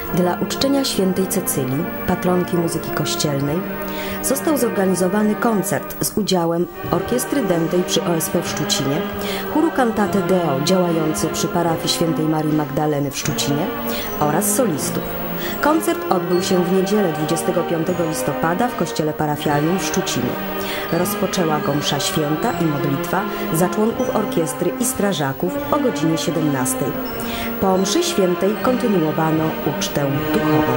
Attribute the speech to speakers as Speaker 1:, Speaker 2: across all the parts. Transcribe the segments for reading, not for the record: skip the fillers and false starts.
Speaker 1: Dla uczczenia świętej Cecylii, patronki muzyki kościelnej, został zorganizowany koncert z udziałem Orkiestry Dętej przy OSP w Szczucinie, chóru Cantate Deo działający przy parafii świętej Marii Magdaleny w Szczucinie oraz solistów. Koncert odbył się w niedzielę 25 listopada w kościele parafialnym w Szczucinie. Rozpoczęła go msza święta i modlitwa za członków orkiestry i strażaków o godzinie 17. Po mszy świętej kontynuowano ucztę duchową.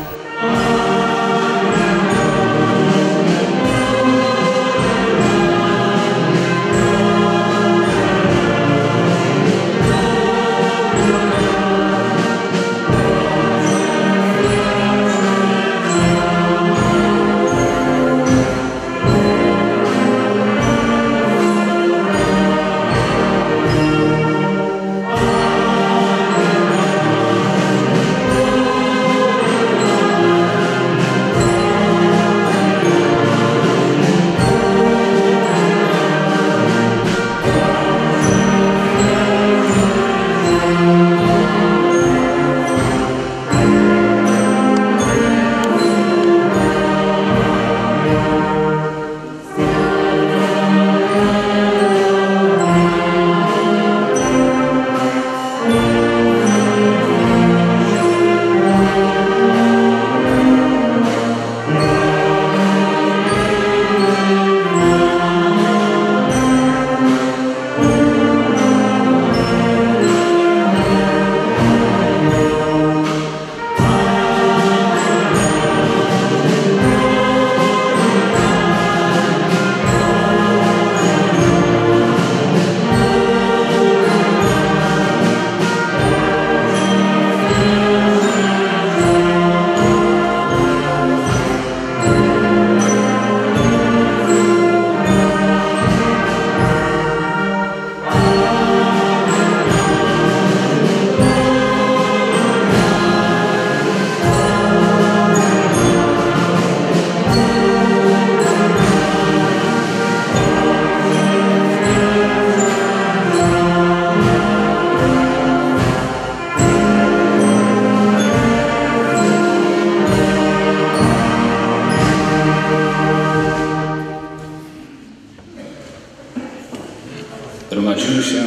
Speaker 2: Gromadzimy się,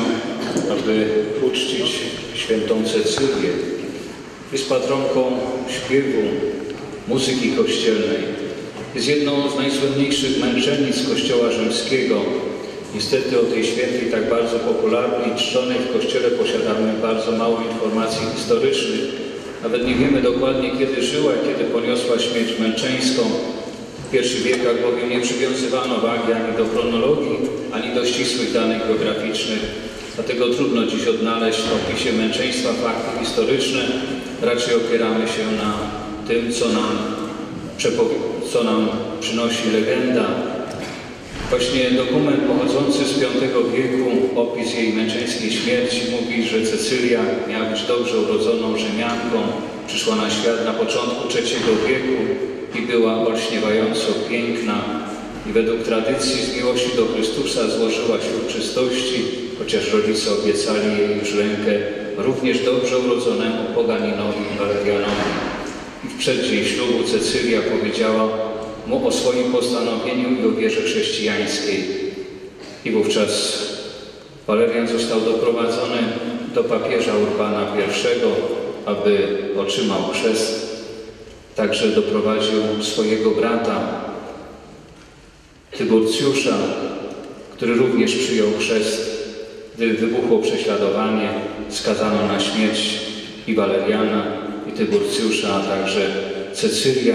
Speaker 2: aby uczcić świętą Cecylię. Jest patronką śpiewu, muzyki kościelnej. Jest jedną z najsłynniejszych męczennic Kościoła Rzymskiego. Niestety o tej świętej tak bardzo popularnej, czczonej w Kościele posiadamy bardzo mało informacji historycznych. Nawet nie wiemy dokładnie, kiedy żyła i kiedy poniosła śmierć męczeńską. W pierwszych wiekach bowiem nie przywiązywano wagi ani do chronologii, ani do ścisłych danych geograficznych. Dlatego trudno dziś odnaleźć w opisie męczeństwa fakty historyczne. Raczej opieramy się na tym, co nam przynosi legenda. Właśnie dokument pochodzący z V wieku, opis jej męczeńskiej śmierci, mówi, że Cecylia miała być dobrze urodzoną Rzymianką. Przyszła na świat na początku III wieku i była olśniewająco piękna. I według tradycji z miłości do Chrystusa złożyła ślub czystości, chociaż rodzice obiecali jej już rękę również dobrze urodzonemu poganinowi Walerianowi. I w przeddzień ślubu Cecylia powiedziała mu o swoim postanowieniu i o wierze chrześcijańskiej. I wówczas Walerian został doprowadzony do papieża Urbana I, aby otrzymał chrzest. Także doprowadził swojego brata Tyburcjusza, który również przyjął chrzest. Gdy wybuchło prześladowanie, skazano na śmierć i Waleriana, i Tyburcjusza, a także Cecylia.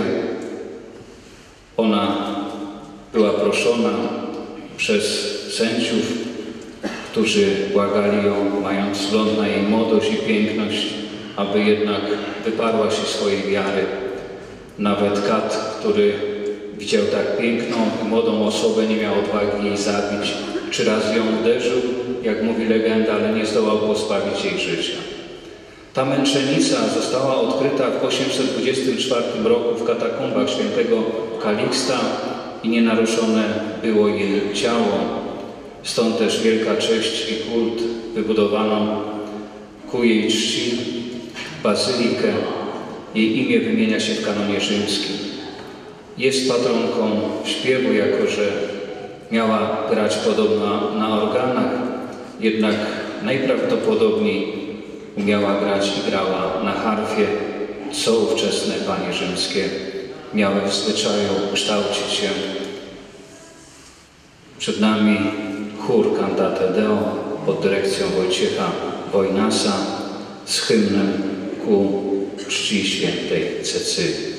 Speaker 2: Ona była proszona przez sędziów, którzy błagali ją, mając wzgląd na jej młodość i piękność, aby jednak wyparła się swojej wiary. Nawet kat, który widział tak piękną i młodą osobę, nie miał odwagi jej zabić. 3 razy ją uderzył, jak mówi legenda, ale nie zdołał pozbawić jej życia. Ta męczennica została odkryta w 824 roku w katakumbach świętego Kaliksta i nienaruszone było jej ciało. Stąd też wielka cześć i kult wybudowano ku jej czci bazylikę jej imię wymienia się w kanonie rzymskim. Jest patronką śpiewu, jako że miała grać podobno na organach, jednak najprawdopodobniej umiała grać i grała na harfie, co ówczesne panie rzymskie miały w zwyczaju kształcić się. Przed nami chór Cantate Deo pod dyrekcją Wojciecha Wojnasa z hymnem ku czci świętej Cecylii.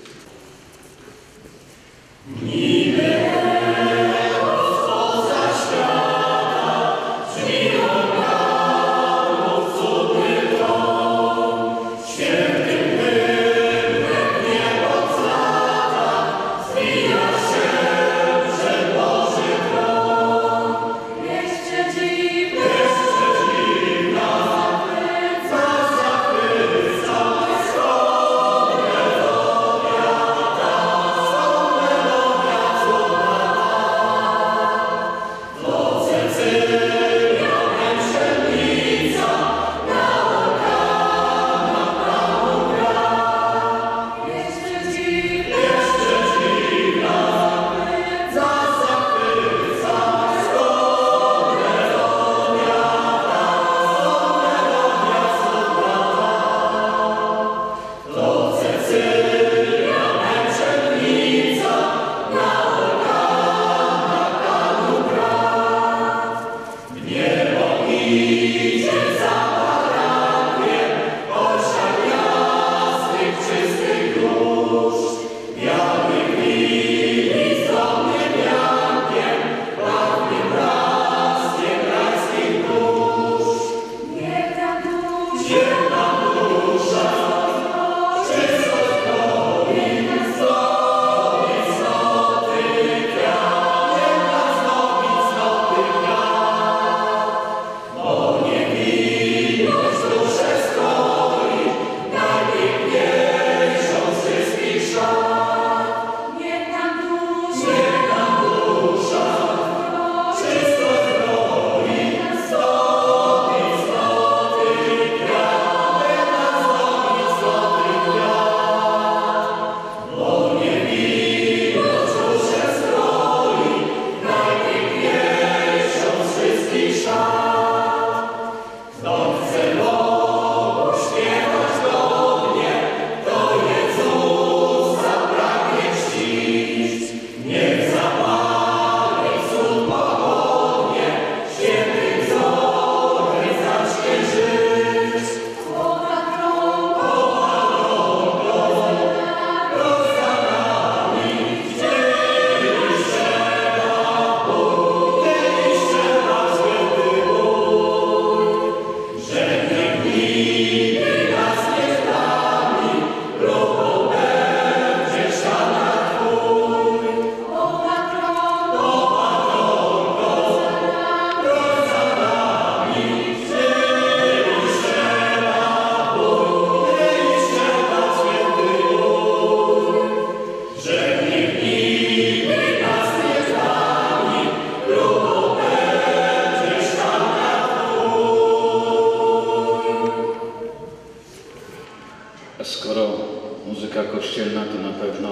Speaker 2: Skoro muzyka kościelna, to na pewno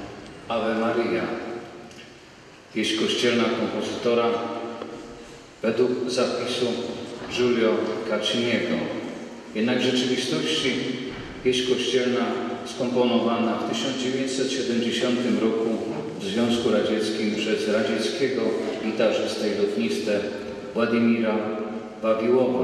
Speaker 2: Ave Maria, pieśń kościelna kompozytora według zapisu Giulio Cacciniego. Jednak w rzeczywistości pieśń kościelna skomponowana w 1970 roku w Związku Radzieckim przez radzieckiego gitarzystę i lutnistę Władimira Wawiłowa.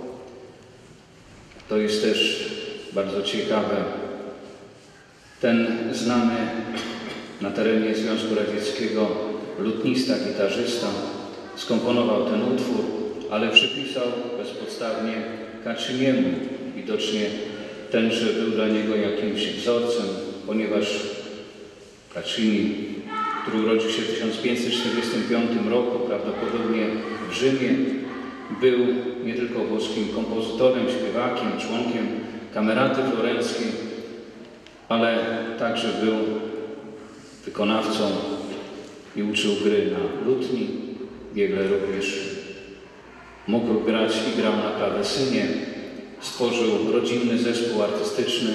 Speaker 2: To jest też bardzo ciekawe. Ten znany na terenie Związku Radzieckiego lutnista, gitarzysta skomponował ten utwór, ale przypisał bezpodstawnie Cacciniemu. Widocznie tenże był dla niego jakimś wzorcem, ponieważ Caccini, który urodził się w 1545 roku, prawdopodobnie w Rzymie, był nie tylko włoskim kompozytorem, śpiewakiem, członkiem Kameraty Florenckiej, ale także był wykonawcą i uczył gry na lutni. Biegle również mógł grać i grał na klawesynie. Stworzył rodzinny zespół artystyczny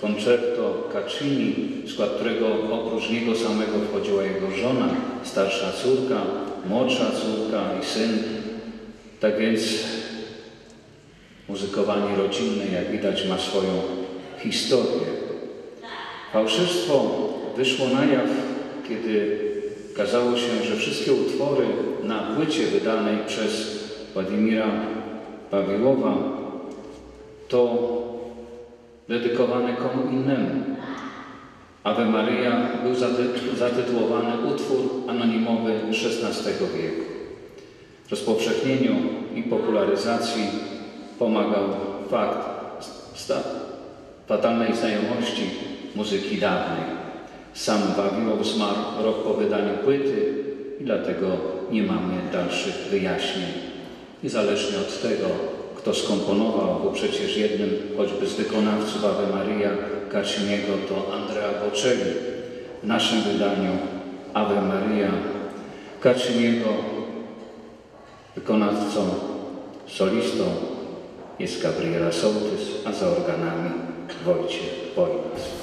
Speaker 2: Concerto Caccini, w skład którego oprócz niego samego wchodziła jego żona, starsza córka, młodsza córka i syn. Tak więc muzykowanie rodzinne, jak widać, ma swoją historię. Fałszerstwo wyszło na jaw, kiedy okazało się, że wszystkie utwory na płycie wydanej przez Władimira Pawiłowa to dedykowane komu innemu. Ave Maria był zatytułowany utwór anonimowy XVI wieku. Rozpowszechnieniu i popularyzacji pomagał fakt fatalnej znajomości muzyki dawnej. Sam Wawiłow zmarł rok po wydaniu płyty i dlatego nie mamy dalszych wyjaśnień. Niezależnie od tego, kto skomponował, bo przecież jednym choćby z wykonawców Ave Maria Cacciniego to Andrea Bocelli. W naszym wydaniu Ave Maria Cacciniego wykonawcą, solistą jest Gabriela Sołtys, a za organami Wojciech Wojnas.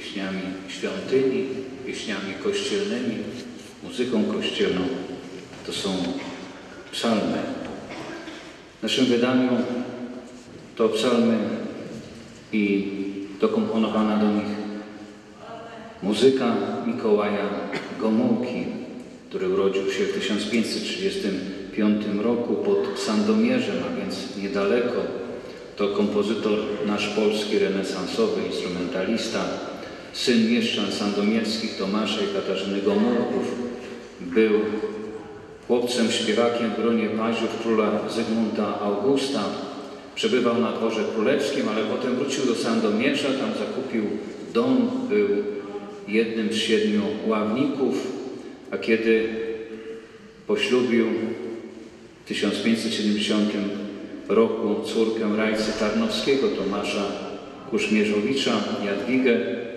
Speaker 2: pieśniami świątyni, pieśniami kościelnymi, muzyką kościelną. To są psalmy. W naszym wydaniu to psalmy i dokomponowana do nich muzyka Mikołaja Gomułki, który urodził się w 1535 roku pod Sandomierzem, a więc niedaleko. To kompozytor nasz polski, renesansowy instrumentalista, syn mieszczan sandomierskich Tomasza i Katarzyny Gomułków. Był chłopcem, śpiewakiem w gronie paździów króla Zygmunta Augusta. Przebywał na dworze królewskim, ale potem wrócił do Sandomierza, tam zakupił dom, był jednym z 7 ławników, a kiedy poślubił w 1570 roku córkę rajcy tarnowskiego Tomasza Kuszmierzowicza, Jadwigę,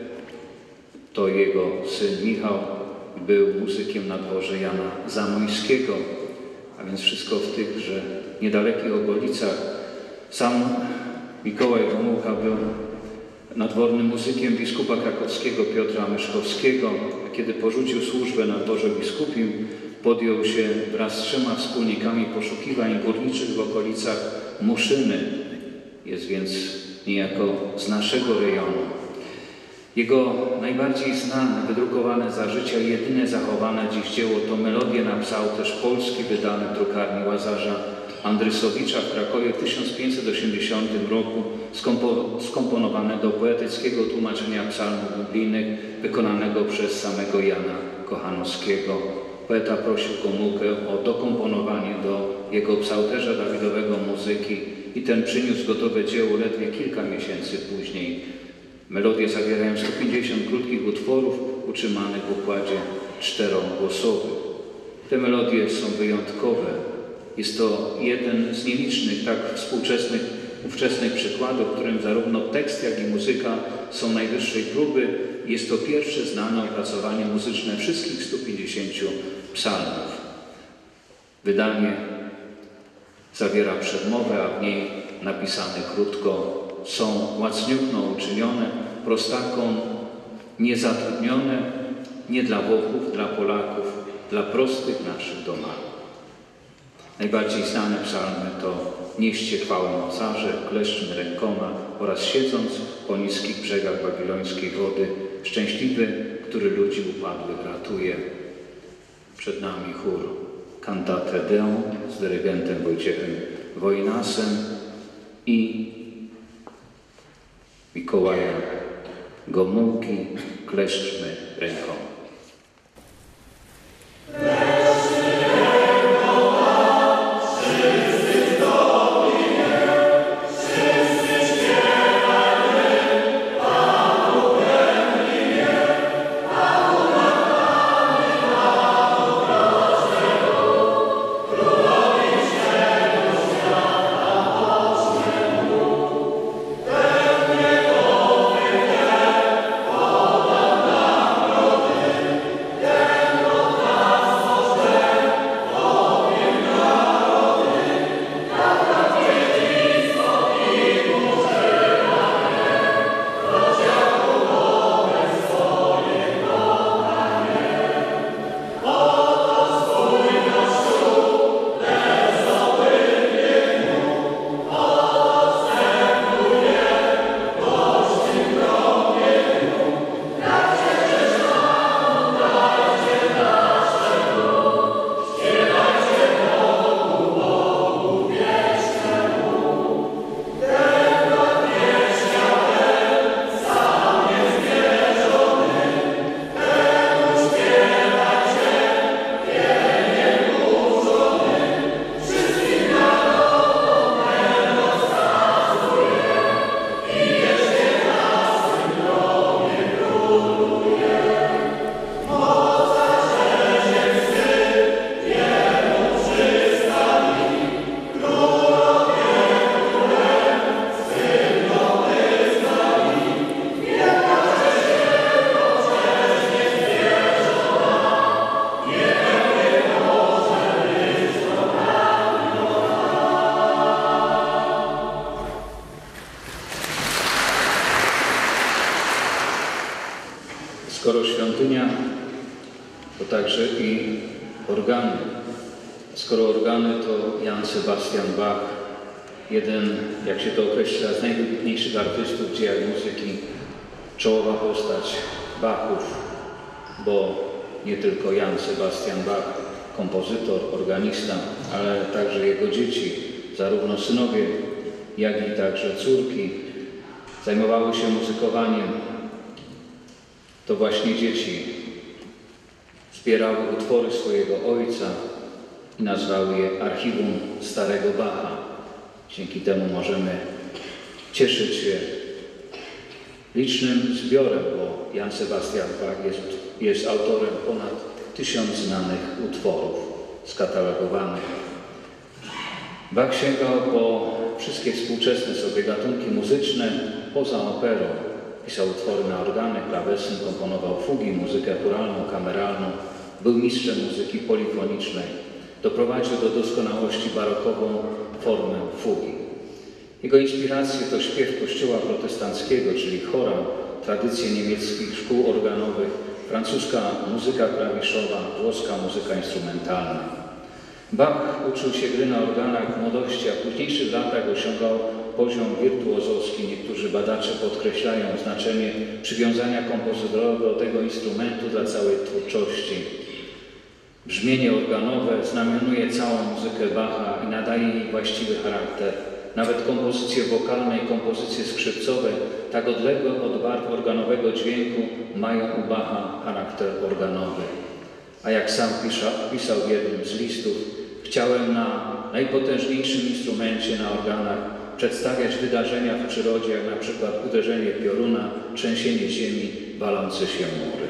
Speaker 2: to jego syn Michał był muzykiem na dworze Jana Zamoyskiego, a więc wszystko w tychże niedalekich okolicach. Sam Mikołaj Gomułka był nadwornym muzykiem biskupa krakowskiego Piotra Myszkowskiego, a kiedy porzucił służbę na dworze biskupim, podjął się wraz z 3 wspólnikami poszukiwań górniczych w okolicach Muszyny. Jest więc niejako z naszego rejonu. Jego najbardziej znane, wydrukowane za życia i jedyne zachowane dziś dzieło to melodie napisał też polski, wydane w drukarni Łazarza Andrysowicza w Krakowie w 1580 roku, skomponowane do poetyckiego tłumaczenia psalmów biblijnych wykonanego przez samego Jana Kochanowskiego. Poeta prosił Gomułkę o dokomponowanie do jego psałterza Dawidowego muzyki i ten przyniósł gotowe dzieło ledwie kilka miesięcy później. Melodie zawierają 150 krótkich utworów utrzymanych w układzie 4-głosowym. Te melodie są wyjątkowe. Jest to jeden z nielicznych tak ówczesnych przykładów, w którym zarówno tekst, jak i muzyka są najwyższej próby. Jest to pierwsze znane opracowanie muzyczne wszystkich 150 psalmów. Wydanie zawiera przedmowę, a w niej napisane krótko: są łacniutno uczynione, prostakom niezatrudnione, nie dla Włochów, dla Polaków, dla prostych naszych domaków. Najbardziej znane psalmy to Nieście chwałę mocarze, kleszczmy rękoma oraz siedząc po niskich brzegach babilońskiej wody, szczęśliwy, który ludzi upadłych ratuje. Przed nami chór Cantate Deum z dyrygentem Wojciechem Wojnasem i Mikołaja Gomułki kleszczmy rękoma. Skoro świątynia, to także i organy. Skoro organy, to Jan Sebastian Bach, jeden, jak się to określa, z najwybitniejszych artystów w dziejach muzyki, czołowa postać Bachów, bo nie tylko Jan Sebastian Bach, kompozytor, organista, ale także jego dzieci, zarówno synowie, jak i także córki, zajmowały się muzykowaniem. To właśnie dzieci zbierały utwory swojego ojca i nazwały je Archiwum Starego Bacha. Dzięki temu możemy cieszyć się licznym zbiorem, bo Jan Sebastian Bach jest autorem ponad 1000 znanych utworów skatalogowanych. Bach sięgał po wszystkie współczesne sobie gatunki muzyczne poza operą. Pisał utwory na organy, klawesyn, komponował fugi, muzykę chóralną, kameralną. Był mistrzem muzyki polifonicznej. Doprowadził do doskonałości barokową formę fugi. Jego inspiracje to śpiew kościoła protestanckiego, czyli chorał, tradycje niemieckich szkół organowych, francuska muzyka klawiszowa, włoska muzyka instrumentalna. Bach uczył się gry na organach w młodości, a w późniejszych latach osiągał poziom wirtuozowski. Niektórzy badacze podkreślają znaczenie przywiązania kompozytora do tego instrumentu dla całej twórczości. Brzmienie organowe znamionuje całą muzykę Bacha i nadaje jej właściwy charakter. Nawet kompozycje wokalne i kompozycje skrzypcowe, tak odległe od barw organowego dźwięku, mają u Bacha charakter organowy. A jak sam pisał w jednym z listów, chciałem na najpotężniejszym instrumencie, na organach, przedstawiać wydarzenia w przyrodzie, jak na przykład uderzenie pioruna, trzęsienie ziemi, walące się mury.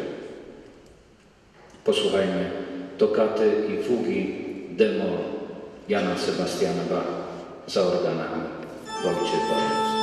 Speaker 2: Posłuchajmy tokaty i fugi d-moll Jana Sebastiana Bacha za organami Wojciech Borys.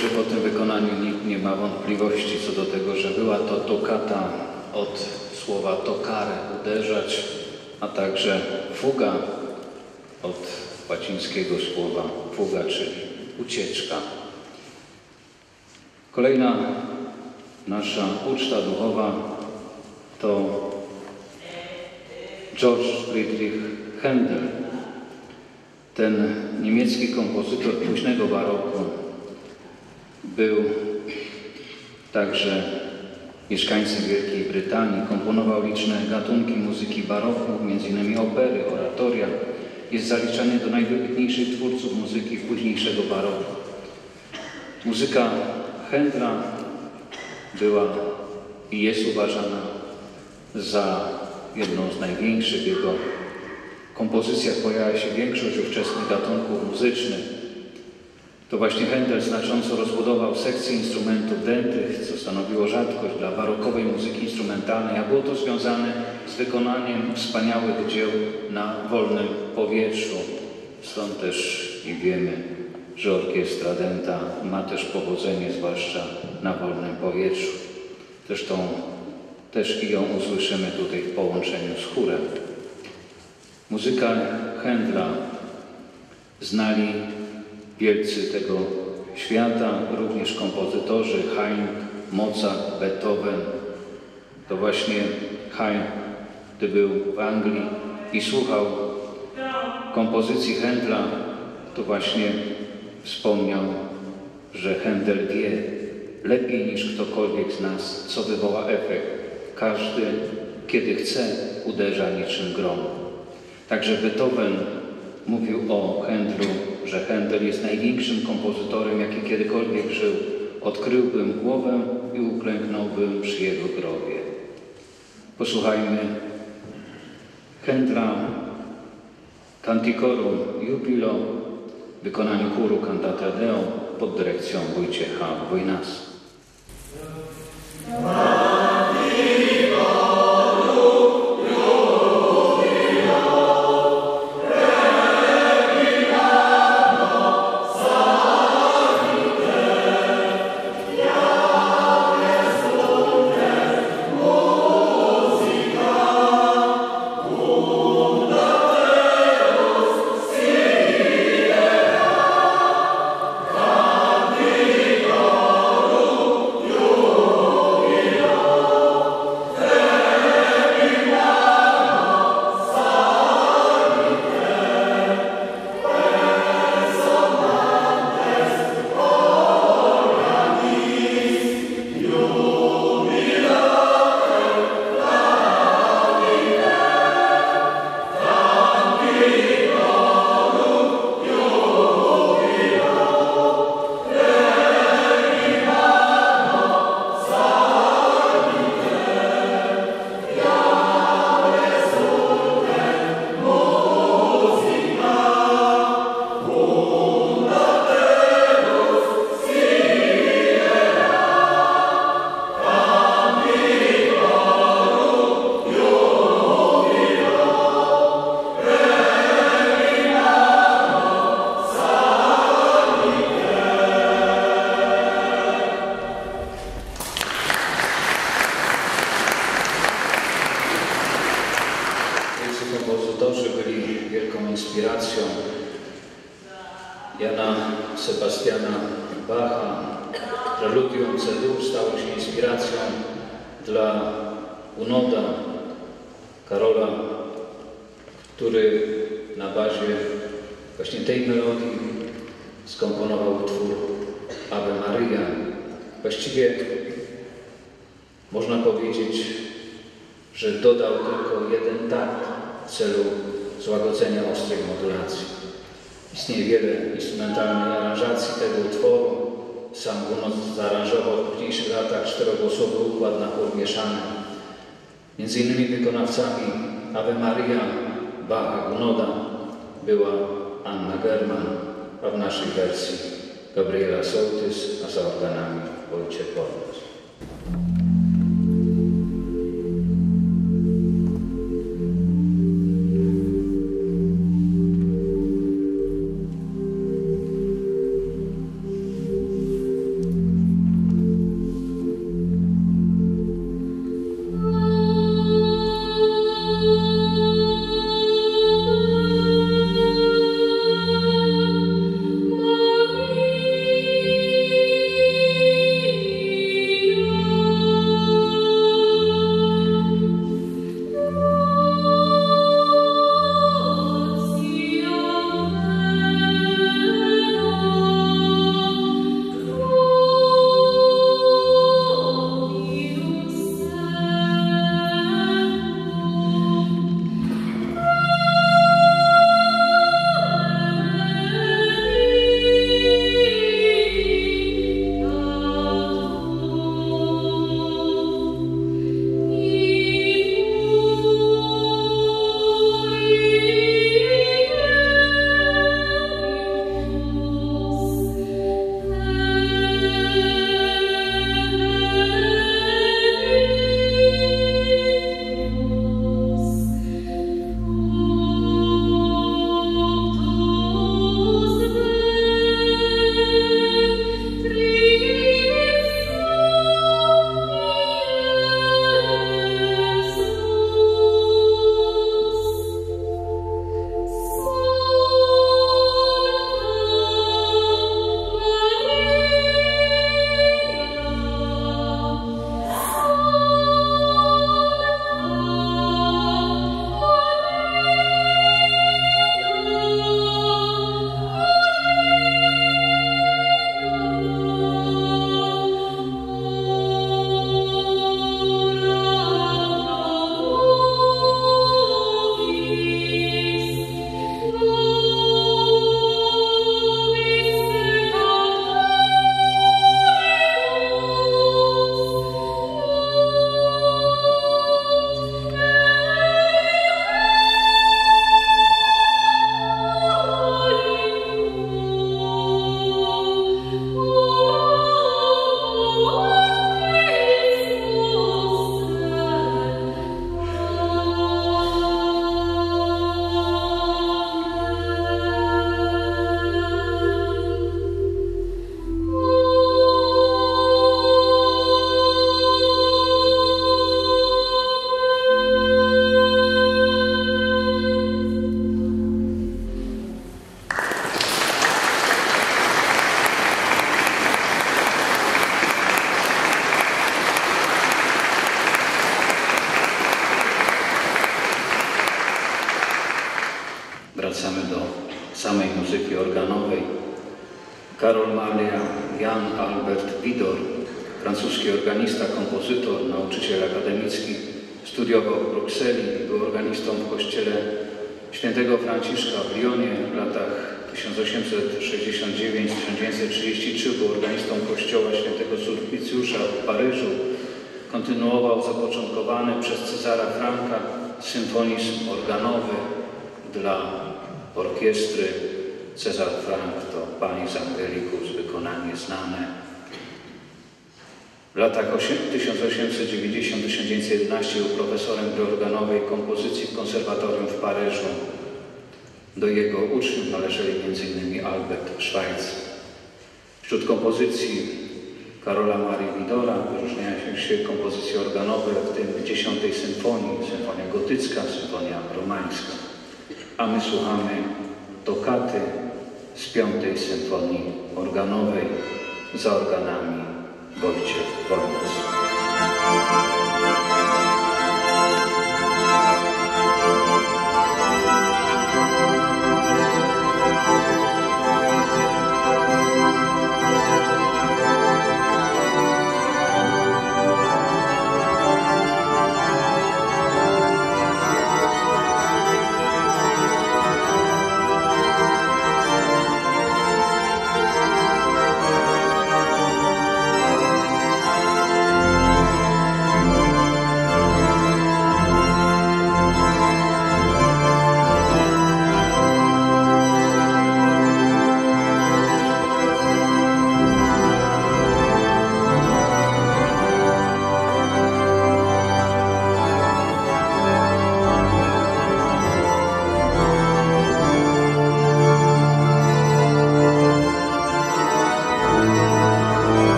Speaker 2: że po tym wykonaniu nikt nie ma wątpliwości co do tego, że była to toccata od słowa toccare, uderzać, a także fuga od łacińskiego słowa fuga, czyli ucieczka. Kolejna nasza uczta duchowa to Georg Friedrich Händel, ten niemiecki kompozytor późnego baroku. Był także mieszkańcem Wielkiej Brytanii, komponował liczne gatunki muzyki baroku, m.in. opery, oratoria. Jest zaliczany do najwybitniejszych twórców muzyki późniejszego baroku. Muzyka Händla była i jest uważana za jedną z największych. W jego kompozycjach pojawia się większość ówczesnych gatunków muzycznych. To właśnie Händel znacząco rozbudował sekcję instrumentów dętych, co stanowiło rzadkość dla barokowej muzyki instrumentalnej, a było to związane z wykonaniem wspaniałych dzieł na wolnym powietrzu. Stąd też i wiemy, że orkiestra dęta ma też powodzenie, zwłaszcza na wolnym powietrzu. Zresztą też i ją usłyszymy tutaj w połączeniu z chórem. Muzykę Händla znali wielcy tego świata, również kompozytorzy Haydn, Mozart, Beethoven. To właśnie Haydn, gdy był w Anglii i słuchał kompozycji Händla, to właśnie wspomniał, że Händel wie lepiej niż ktokolwiek z nas, co wywoła efekt. Każdy, kiedy chce, uderza niczym grom. Także Beethoven mówił o Händlu, że Händel jest największym kompozytorem, jaki kiedykolwiek żył. Odkryłbym głowę i uklęknąłbym przy jego grobie. Posłuchajmy Händla Canticorum Jubilo w wykonaniu chóru Cantate Deo pod dyrekcją Wojciecha Wojnasa. Kompozytorzy byli wielką inspiracją Jana Sebastiana Bacha. Preludium C-dur stało się inspiracją dla Unoda Karola, który na bazie właśnie tej melodii skomponował utwór Ave Maria. Właściwie można powiedzieć, że dodał tylko jeden takt w celu złagodzenia ostrej modulacji. Istnieje wiele instrumentalnych aranżacji tego utworu. Sam Gounod zaaranżował w późniejszych latach czterogłosowy układ na chór mieszany. Między innymi wykonawcami Ave Maria Bacha Gounoda była Anna German, a w naszej wersji Gabriela Sołtys, a za organami Wojciech Wojnas. Karol Maria Jan Albert Widor, francuski organista, kompozytor, nauczyciel akademicki, studiował w Brukseli, był organistą w kościele świętego Franciszka w Lyonie w latach 1869-1933, był organistą kościoła świętego Sulpicjusza w Paryżu. Kontynuował zapoczątkowany przez Cezara Franka symfonizm organowy dla orkiestry. Cezar Frank to Pani z Angelicus, wykonanie znane. W latach 1890-1911 był profesorem gry organowej kompozycji w konserwatorium w Paryżu. Do jego uczniów należeli m.in. Albert Schweitz. Wśród kompozycji Karola Marii Widora wyróżniają się kompozycje organowe, w tym 10. symfonii, symfonia gotycka, symfonia romańska. A my słuchamy tokaty z 5. symfonii organowej za organami Wojciech Wolnas.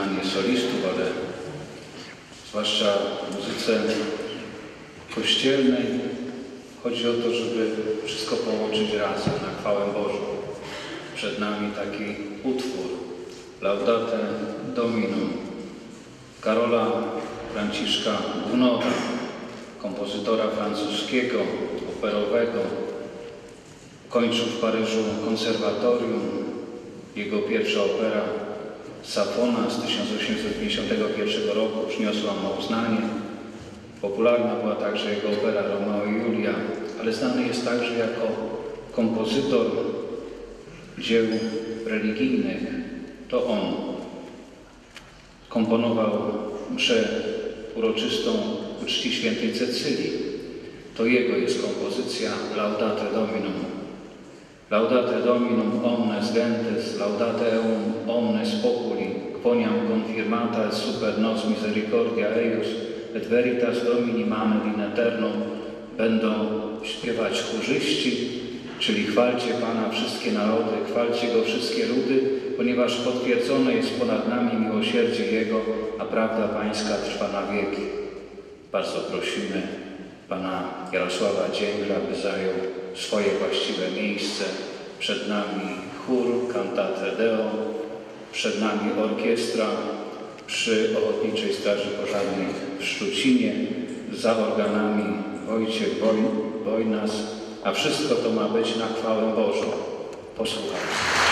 Speaker 2: wykonanie solistów, ale zwłaszcza w muzyce kościelnej chodzi o to, żeby wszystko połączyć razem na chwałę Bożą. Przed nami taki utwór Laudate Dominum Karola Franciszka Gounod'a, kompozytora francuskiego, operowego. Kończył w Paryżu konserwatorium. Jego pierwsza opera Safona z 1851 roku przyniosła mu uznanie. Popularna była także jego opera Romeo i Julia, ale znany jest także jako kompozytor dzieł religijnych. To on komponował mszę uroczystą ku czci świętej Cecylii. To jego jest kompozycja Laudate Dominum. Laudate Dominum omnes gentes, laudate eum omnes populi, quoniam confirmata et super nos misericordia eius, et veritas Domini manet in eternum. Będą śpiewać chórzyści, czyli chwalcie Pana wszystkie narody, chwalcie Go wszystkie ludy, ponieważ potwierdzone jest ponad nami miłosierdzie Jego, a prawda Pańska trwa na wieki. Bardzo prosimy Pana Jarosława Dzięgla, by zajął swoje właściwe miejsce. Przed nami chór Cantate Deo, przed nami orkiestra przy Ochotniczej Straży Pożarnej w Szczucinie, za organami Wojciech Wojnas, a wszystko to ma być na chwałę Bożą. Posłuchajmy.